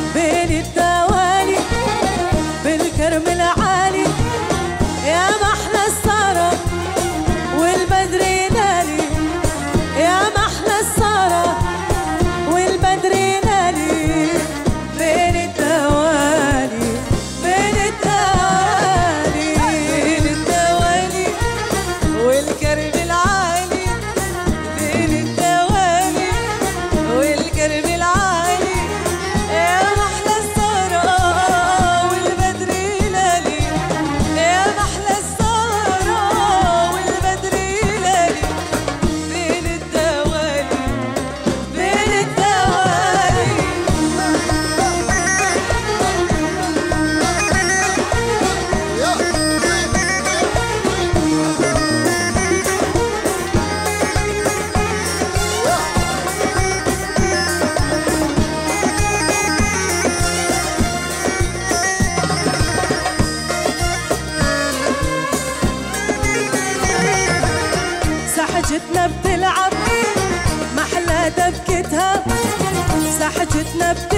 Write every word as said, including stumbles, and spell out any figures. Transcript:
بين الدوالي بالكرم العالي يا محلى السهرة والبدر ينالي يا محلى السهرة والبدر ينالي بين الدوالي بين الدوالي بين الدوالي والكرم العالي بين الدوالي والكرم العالي يا محلى السهرة والبدر ينالي يا محلى السهرة والبدر ينالي بين الدوالي بين الدوالي. سحجتنا بتلعب محلى دبكتها سحجتنا